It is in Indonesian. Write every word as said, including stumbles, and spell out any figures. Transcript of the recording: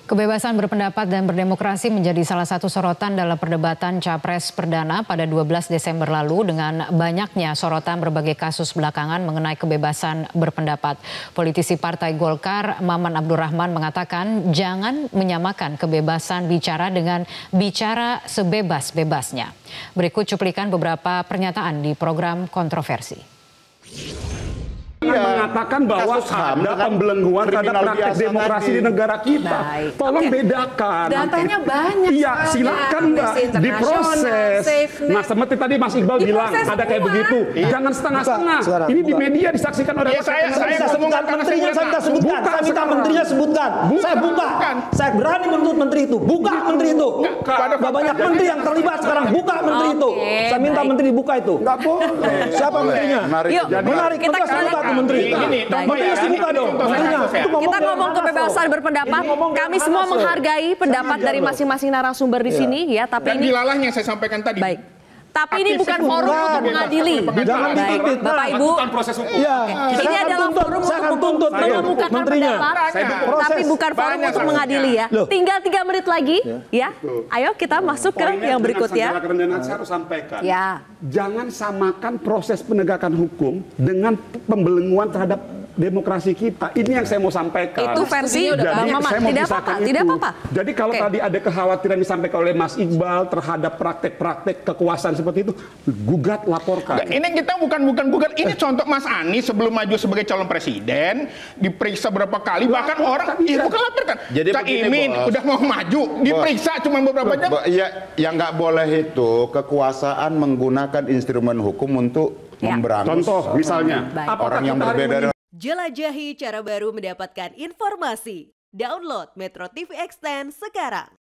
Kebebasan berpendapat dan berdemokrasi menjadi salah satu sorotan dalam perdebatan Capres Perdana pada dua belas Desember lalu dengan banyaknya sorotan berbagai kasus belakangan mengenai kebebasan berpendapat. Politisi Partai Golkar, Maman Abdurrahman mengatakan jangan menyamakan kebebasan bicara dengan bicara sebebas-bebasnya. Berikut cuplikan beberapa pernyataan di program Kontroversi. Iya, mengatakan bahwa ada pembelengguan terhadap praktek demokrasi tadi di negara kita. Baik. Tolong okay. bedakan. Datanya banyak. Iya, silakan Mbak diproses. Nah, seperti tadi Mas Iqbal bilang ada kayak begitu. Iya. Jangan setengah-setengah. Ini buka. Di media disaksikan oleh ya, saya. Saya saya sebutkan menterinya, saya minta sebutkan. Buka, saya minta menterinya sebutkan. Buka. Saya buka. Bukan. Saya berani menuntut menteri itu. Buka gitu. Menteri itu. Ada banyak menteri yang terlibat sekarang. Buka menteri okay. itu. Saya minta baik. menteri buka itu. Enggak boleh. Siapa menterinya? Yuk, menarik. kita buka menteri. Ini, menteri harus dibuka dong. Kita ngomong kebebasan berpendapat. Kami semua menghargai pendapat dari masing-masing narasumber di sini ya. Tapi ini yang saya sampaikan tadi. Baik. Tapi ini bukan forum untuk mengadili. Jangan Baik, Bapak Ibu. Proses hukum. Ya. Ini adalah forum untuk mengemukakan pendapat, tapi bukan forum untuk mengadili ya. Tinggal tiga menit lagi, ya. Ayo kita masuk ke yang berikutnya. Saya harus sampaikan. Ya. Jangan samakan proses penegakan hukum dengan pembelengguan terhadap demokrasi kita. Ini yang saya mau sampaikan. Itu versi Bang Maman. Tidak apa-apa. Tidak apa-apa. Jadi kalau okay. tadi ada kekhawatiran disampaikan oleh Mas Iqbal terhadap praktek-praktek kekuasaan seperti itu, gugat, laporkan. Nah, ini kita bukan bukan bukan ini contoh Mas Anies sebelum maju sebagai calon presiden diperiksa berapa kali, bahkan laporkan, orang iya bukan laporkan. Jadi Cak Imin bos, udah mau maju diperiksa bos, cuma beberapa jam. Ya, yang nggak boleh itu kekuasaan menggunakan instrumen hukum untuk ya. memberangus. Contoh misalnya Baik. orang yang berbeda. Jelajahi cara baru mendapatkan informasi. Download Metro T V Extend sekarang.